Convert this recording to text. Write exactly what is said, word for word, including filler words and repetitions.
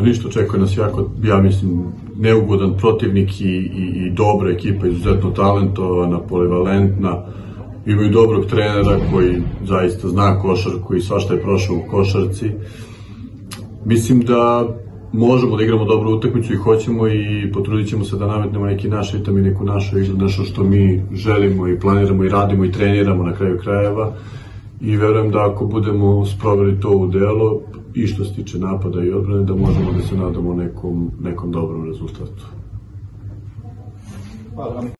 Pa ništa, očekuje nas jako, ja mislim, neugodan protivnik i, i, i dobra ekipa, izuzetno talentovana, polivalentna. Imaju dobrog trenera koji zaista zna košarku i svašta je prošao u košarci. Mislim da možemo da igramo dobru utakmicu i hoćemo i potrudit ćemo se da nametnemo neki naš ritam i neku našu igru, nešto što mi želimo i planiramo i radimo i treniramo na kraju krajeva. I verujem da ako budemo sproveli to u delo, i što se tiče napada i odbrane, da možemo da se nadamo nekom, nekom dobrom rezultatu. Hvala.